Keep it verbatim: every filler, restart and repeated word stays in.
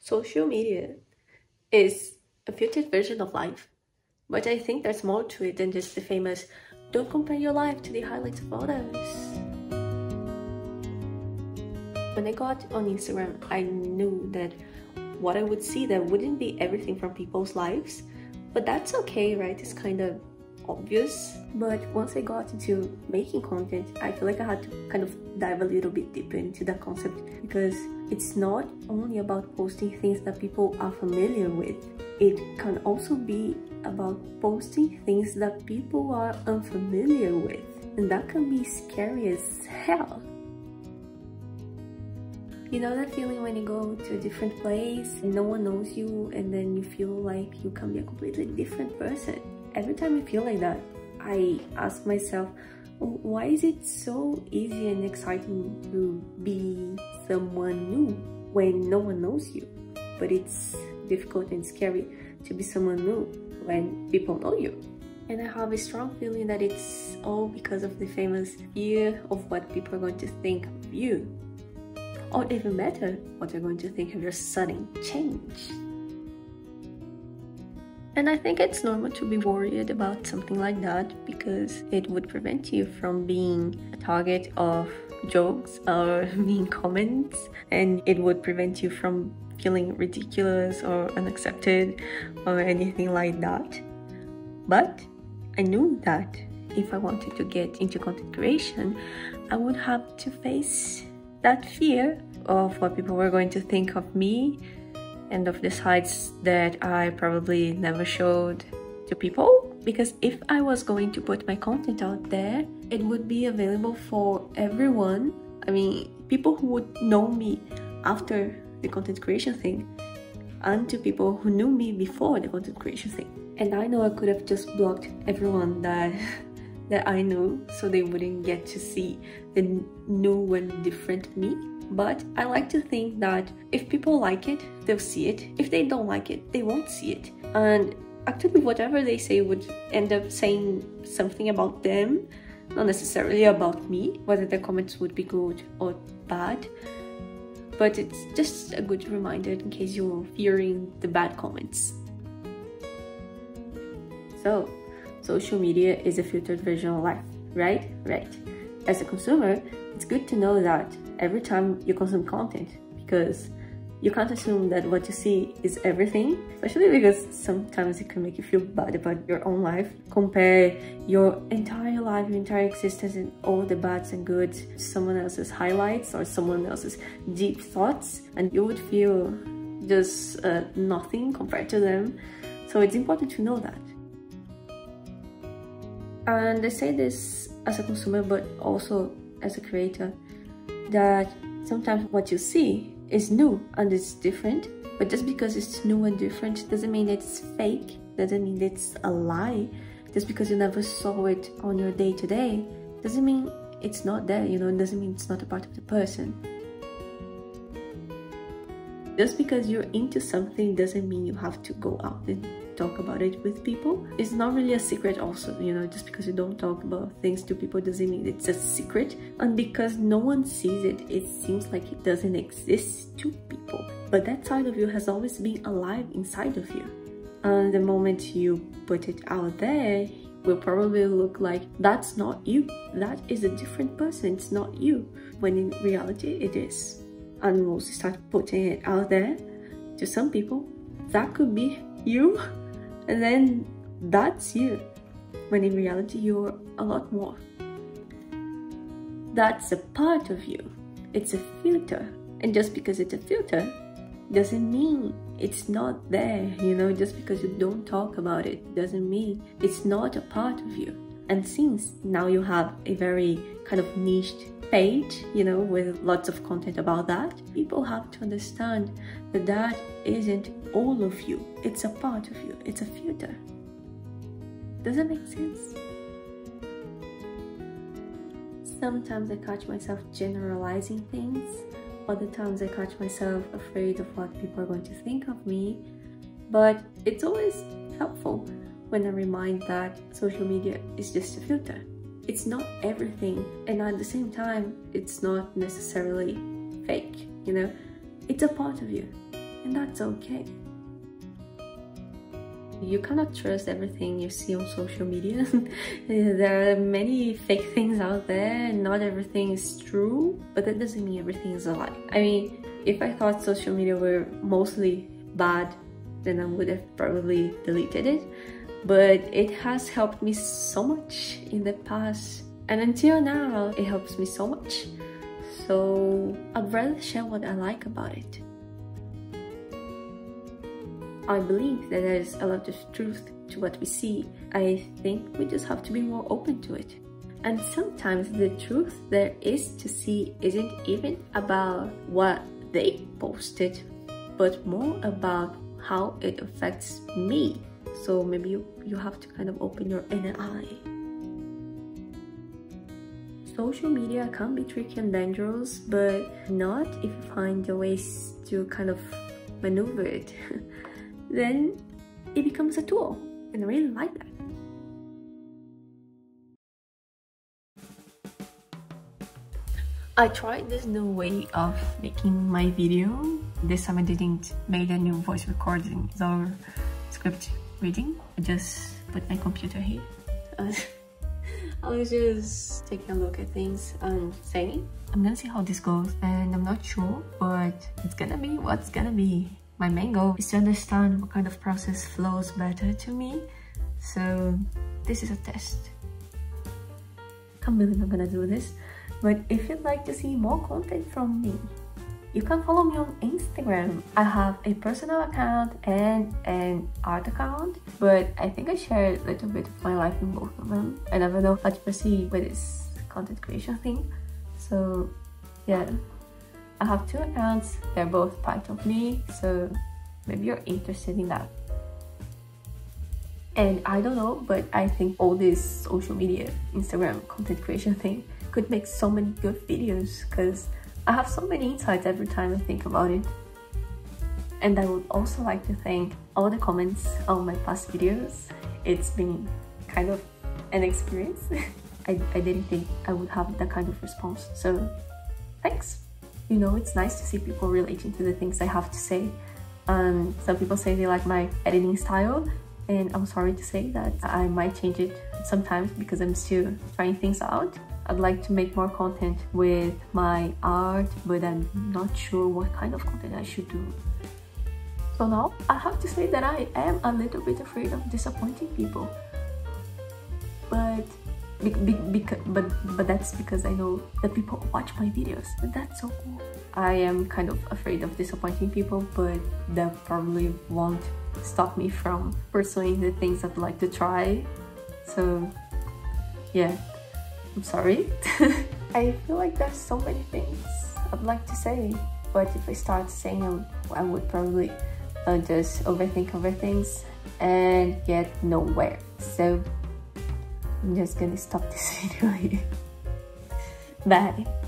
Social media is a filtered version of life, but I think there's more to it than just the famous "don't compare your life to the highlights of others." When I got on Instagram, I knew that what I would see there wouldn't be everything from people's lives, but that's okay, right? It's kind of obvious. But once I got into making content, I feel like I had to kind of dive a little bit deeper into that concept, because it's not only about posting things that people are familiar with. It can also be about posting things that people are unfamiliar with, and that can be scary as hell. You know that feeling when you go to a different place and no one knows you, and then you feel like you can be a completely different person? Every time I feel like that, I ask myself, why is it so easy and exciting to be someone new when no one knows you? But it's difficult and scary to be someone new when people know you. And I have a strong feeling that it's all because of the famous fear of what people are going to think of you. Or even better, what they're going to think of your sudden change. And I think it's normal to be worried about something like that, because it would prevent you from being a target of jokes or mean comments, and it would prevent you from feeling ridiculous or unaccepted or anything like that. But I knew that if I wanted to get into content creation, I would have to face that fear of what people were going to think of me and of the sides that I probably never showed to people. Because if I was going to put my content out there, it would be available for everyone. I mean, people who would know me after the content creation thing, and to people who knew me before the content creation thing. And I know I could have just blocked everyone that that I knew, so they wouldn't get to see the new and different me. But I like to think that if people like it, they'll see it. If they don't like it, they won't see it. And actually, whatever they say would end up saying something about them, not necessarily about me, whether their comments would be good or bad. But it's just a good reminder in case you're fearing the bad comments. So, social media is a filtered version of life, right? Right. As a consumer, it's good to know that every time you consume content, because you can't assume that what you see is everything, especially because sometimes it can make you feel bad about your own life. Compare your entire life, your entire existence, and all the bads and goods to someone else's highlights or someone else's deep thoughts, and you would feel just uh, nothing compared to them. So it's important to know that. And I say this as a consumer, but also as a creator, that sometimes what you see is new and it's different, but just because it's new and different doesn't mean it's fake, doesn't mean it's a lie. Just because you never saw it on your day-to-day doesn't mean it's not there, you know, it doesn't mean it's not a part of the person. Just because you're into something doesn't mean you have to go out and talk about it with people. It's not really a secret also, you know, just because you don't talk about things to people doesn't mean it's a secret. And because no one sees it, it seems like it doesn't exist to people. But that side of you has always been alive inside of you. And the moment you put it out there, will probably look like that's not you. That is a different person, it's not you. When in reality, it is. And once you start putting it out there to some people, that could be you, and then that's you, when in reality you're a lot more. That's a part of you. It's a filter, and just because it's a filter doesn't mean it's not there, you know. Just because you don't talk about it doesn't mean it's not a part of you. And since now you have a very kind of niched page, you know, with lots of content about that, people have to understand that that isn't all of you. It's a part of you. It's a filter. Does that make sense? Sometimes I catch myself generalizing things. Other times I catch myself afraid of what people are going to think of me. But it's always helpful when I remind that social media is just a filter. It's not everything, and at the same time, it's not necessarily fake, you know? It's a part of you. and that's okay. You cannot trust everything you see on social media. There are many fake things out there, and not everything is true, but that doesn't mean everything is a lie. I mean, if I thought social media were mostly bad, then I would have probably deleted it. But it has helped me so much in the past, and until now it helps me so much. So I'd rather share what I like about it. I believe that there is a lot of truth to what we see. I think we just have to be more open to it. And sometimes the truth there is to see isn't even about what they posted, but more about how it affects me. So maybe you, you have to kind of open your inner eye. Social media can be tricky and dangerous, but not if you find the ways to kind of maneuver it. Then it becomes a tool, and I really like that. I tried this new way of making my video. This time I didn't make a new voice recording or script reading. I just put my computer here. I was just taking a look at things and saying, I'm gonna see how this goes, and I'm not sure, but it's gonna be what's gonna be. My main goal is to understand what kind of process flows better to me, so this is a test. Can't believe I'm gonna do this, but if you'd like to see more content from me, you can follow me on Instagram. I have a personal account and an art account, but I think I share a little bit of my life in both of them. I never know how to proceed with this content creation thing, so yeah. I have two accounts, they're both part of me, so maybe you're interested in that. And I don't know, but I think all this social media, Instagram content creation thing could make so many good videos, because I have so many insights every time I think about it. And I would also like to thank all the comments on my past videos. It's been kind of an experience. I, I didn't think I would have that kind of response, so thanks. You know, it's nice to see people relating to the things I have to say. Um, some people say they like my editing style, and I'm sorry to say that I might change it sometimes because I'm still trying things out. I'd like to make more content with my art, but I'm not sure what kind of content I should do. So now, I have to say that I am a little bit afraid of disappointing people. But Be be because, but but that's because I know that people watch my videos, and that's so cool. I am kind of afraid of disappointing people, but that probably won't stop me from pursuing the things I'd like to try. So yeah, I'm sorry. I feel like there's so many things I'd like to say, but if I start saying them, I would probably uh, just overthink over things and get nowhere. So I'm just gonna stop this video here. Bye.